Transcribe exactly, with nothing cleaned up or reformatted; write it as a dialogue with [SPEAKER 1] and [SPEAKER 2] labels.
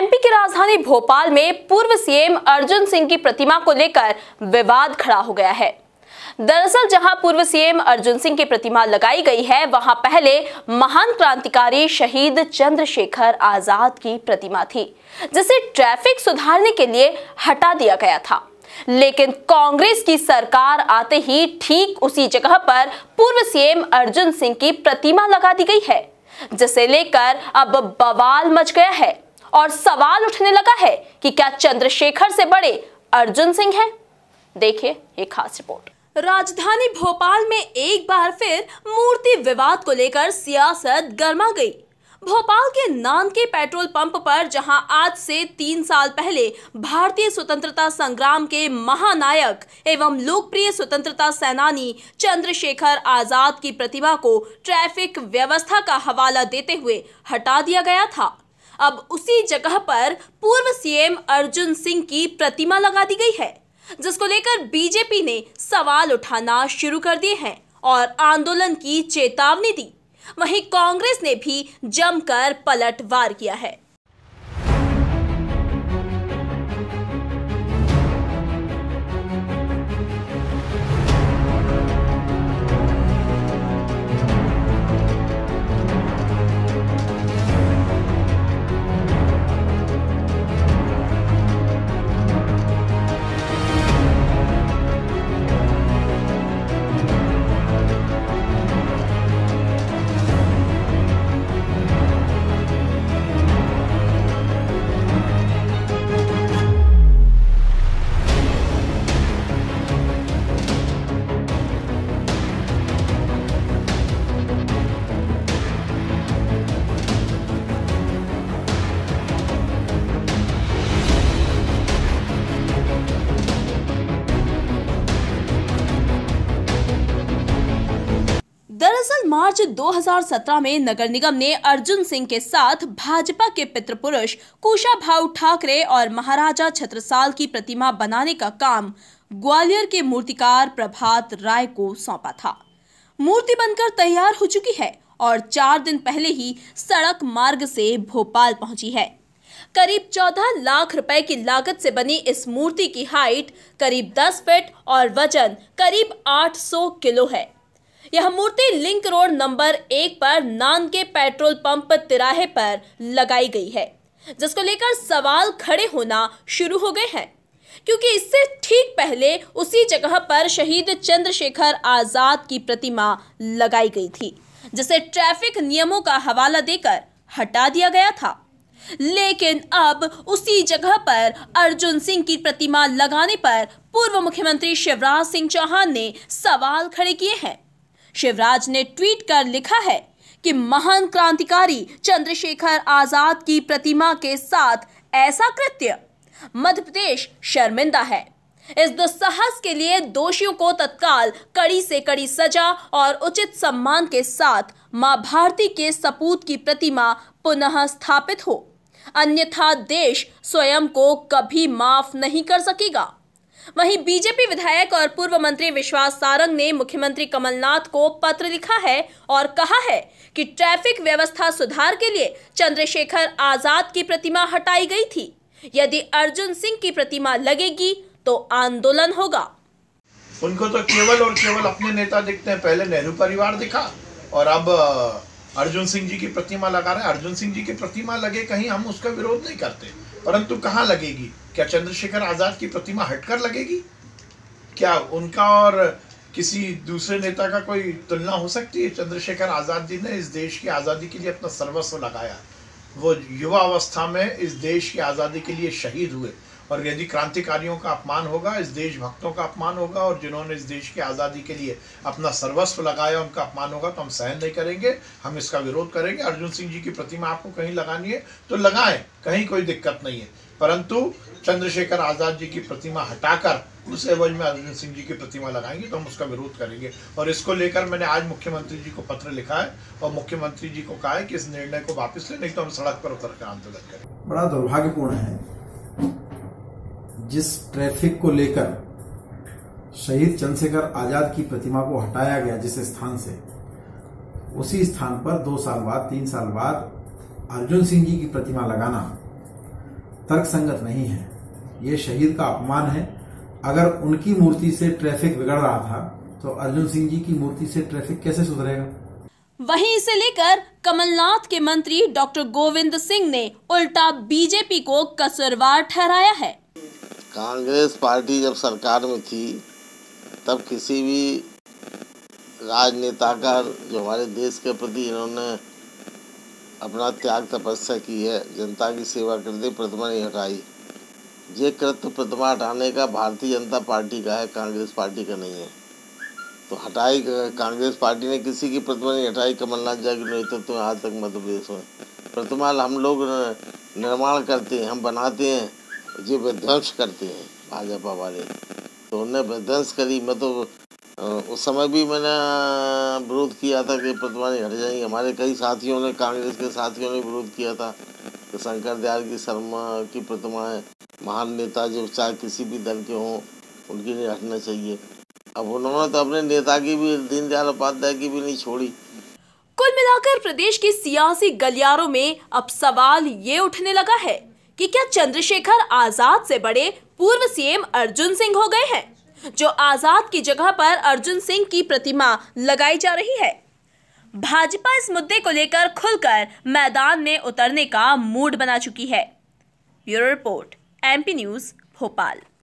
[SPEAKER 1] MP की राजधानी भोपाल में पूर्व सीएम अर्जुन सिंह की प्रतिमा को लेकर विवाद खड़ा हो गया है। दरअसल जहां पूर्व सीएम अर्जुन सिंह की प्रतिमा लगाई गई है, वहां पहले महान क्रांतिकारी शहीद चंद्रशेखर आजाद की प्रतिमा थी, जिसे ट्रैफिक सुधारने के लिए हटा दिया गया था। लेकिन कांग्रेस की सरकार आते ही ठीक उसी जगह पर पूर्व सीएम अर्जुन सिंह की प्रतिमा लगा दी गई है, जिसे लेकर अब बवाल मच गया है और सवाल उठने लगा है कि क्या चंद्रशेखर से बड़े अर्जुन सिंह हैं? देखिए ये खास रिपोर्ट। राजधानी भोपाल में एक बार फिर मूर्ति विवाद को लेकर सियासत गर्मा गई। भोपाल के नान के पेट्रोल पंप पर जहां आज से तीन साल पहले भारतीय स्वतंत्रता संग्राम के महानायक एवं लोकप्रिय स्वतंत्रता सेनानी चंद्रशेखर आजाद की प्रतिमा को ट्रैफिक व्यवस्था का हवाला देते हुए हटा दिया गया था, अब उसी जगह पर पूर्व सीएम अर्जुन सिंह की प्रतिमा लगा दी गई है, जिसको लेकर बीजेपी ने सवाल उठाना शुरू कर दिए हैं और आंदोलन की चेतावनी दी। वहीं कांग्रेस ने भी जमकर पलटवार किया है। दरअसल मार्च दो हज़ार सत्रह में नगर निगम ने अर्जुन सिंह के साथ भाजपा के पितृपुरुष कुशाभाऊ ठाकरे और महाराजा छत्रसाल की प्रतिमा बनाने का काम ग्वालियर के मूर्तिकार प्रभात राय को सौंपा था। मूर्ति बनकर तैयार हो चुकी है और चार दिन पहले ही सड़क मार्ग से भोपाल पहुंची है। करीब चौदह लाख रुपए की लागत से बनी इस मूर्ति की हाइट करीब दस फीट और वजन करीब आठ सौ किलो है। यह मूर्ति लिंक रोड नंबर एक पर नान के पेट्रोल पंप तिराहे पर लगाई गई है, जिसको लेकर सवाल खड़े होना शुरू हो गए हैं, क्योंकि इससे ठीक पहले उसी जगह पर शहीद चंद्रशेखर आजाद की प्रतिमा लगाई गई थी, जिसे ट्रैफिक नियमों का हवाला देकर हटा दिया गया था। लेकिन अब उसी जगह पर अर्जुन सिंह की प्रतिमा लगाने पर पूर्व मुख्यमंत्री शिवराज सिंह चौहान ने सवाल खड़े किए हैं। शिवराज ने ट्वीट कर लिखा है कि महान क्रांतिकारी चंद्रशेखर आजाद की प्रतिमा के साथ ऐसा कृत्य मध्य प्रदेश शर्मिंदा है। इस दुस्साहस के लिए दोषियों को तत्काल कड़ी से कड़ी सजा और उचित सम्मान के साथ मां भारती के सपूत की प्रतिमा पुनः स्थापित हो, अन्यथा देश स्वयं को कभी माफ नहीं कर सकेगा। वहीं बीजेपी विधायक और पूर्व मंत्री विश्वास सारंग ने मुख्यमंत्री कमलनाथ को पत्र लिखा है और कहा है कि ट्रैफिक व्यवस्था सुधार के लिए चंद्रशेखर आजाद की प्रतिमा हटाई गई थी। यदि अर्जुन सिंह की प्रतिमा लगेगी तो आंदोलन होगा।
[SPEAKER 2] उनको तो केवल और केवल अपने नेता दिखते हैं। पहले नेहरू परिवार दिखा और अब अर्जुन सिंह जी की प्रतिमा लगा रहे हैं। अर्जुन सिंह जी की प्रतिमा लगे कहीं हम उसका विरोध नहीं करते, परंतु कहाँ लगेगी? क्या चंद्रशेखर आजाद की प्रतिमा हटकर लगेगी? क्या उनका और किसी दूसरे नेता का कोई तुलना हो सकती है? चंद्रशेखर आजाद जी ने इस देश की आज़ादी के लिए अपना सर्वस्व लगाया। वो युवा अवस्था में इस देश की आज़ादी के लिए शहीद हुए, और यदि क्रांतिकारियों का अपमान होगा, इस देशभक्तों का अपमान होगा और जिन्होंने इस देश की आज़ादी के लिए अपना सर्वस्व लगाया उनका अपमान होगा, तो हम सहन नहीं करेंगे, हम इसका विरोध करेंगे। अर्जुन सिंह जी की प्रतिमा आपको कहीं लगानी है तो लगाएं, कहीं कोई दिक्कत नहीं है, परंतु चंद्रशेखर आजाद जी की प्रतिमा हटाकर उस एवज में अर्जुन सिंह जी की प्रतिमा लगाएंगे तो हम उसका विरोध करेंगे। और इसको लेकर मैंने आज मुख्यमंत्री जी को पत्र लिखा है और मुख्यमंत्री जी को कहा है कि इस निर्णय को वापस ले, नहीं तो हम सड़क पर उतर कर आंदोलन करेंगे।
[SPEAKER 3] बड़ा दुर्भाग्यपूर्ण है जिस ट्रैफिक को लेकर शहीद चंद्रशेखर आजाद की प्रतिमा को हटाया गया जिस स्थान से, उसी स्थान पर दो साल बाद तीन साल बाद अर्जुन सिंह जी की प्रतिमा लगाना तर्कसंगत नहीं है। ये शहीद का अपमान है। अगर उनकी मूर्ति से ट्रैफिक बिगड़ रहा था तो अर्जुन सिंह जी की मूर्ति से ट्रैफिक कैसे सुधरेगा?
[SPEAKER 1] वहीं इसे लेकर कमलनाथ के मंत्री डॉक्टर गोविंद सिंह ने उल्टा बीजेपी को कसूरवार ठहराया है।
[SPEAKER 4] कांग्रेस पार्टी जब सरकार में थी तब किसी भी राजनेता का जो हमारे देश के प्रति इन्होंने अपना त्याग तपस्या की है, जनता की सेवा करते प्रतिमा नहीं हटाई। ये कृत्य प्रतिमा हटाने का भारतीय जनता पार्टी का है, कांग्रेस पार्टी का नहीं है। तो हटाई कांग्रेस पार्टी ने किसी की प्रतिमा नहीं हटाई। कमलनाथ जी के नेतृत्व में आज तक मध्य प्रदेश में प्रतिमा हम लोग निर्माण करते हैं, हम बनाते हैं, ये विध्वंस करते हैं भाजपा वाले। तो उन्हें विध्वंस करी। मैं तो उस समय भी मैंने विरोध किया था कि प्रतिमा नहीं हट जाएंगी। हमारे कई साथियों ने, कांग्रेस के साथियों ने विरोध किया था कि शंकर दयाल की शर्मा की प्रतिमाएं, महान नेता जो चाहे किसी भी दल के हों, उनकी नहीं हटना चाहिए। अब उन्होंने तो अपने नेता की भी, दीनदयाल उपाध्याय की भी नहीं छोड़ी।
[SPEAKER 1] कुल मिलाकर प्रदेश की सियासी गलियारों में अब सवाल ये उठने लगा है कि क्या चंद्रशेखर आजाद से बड़े पूर्व सीएम अर्जुन सिंह हो गए हैं, जो आजाद की जगह पर अर्जुन सिंह की प्रतिमा लगाई जा रही है। भाजपा इस मुद्दे को लेकर खुलकर मैदान में उतरने का मूड बना चुकी है। Bureau report, MP news, Bhopal.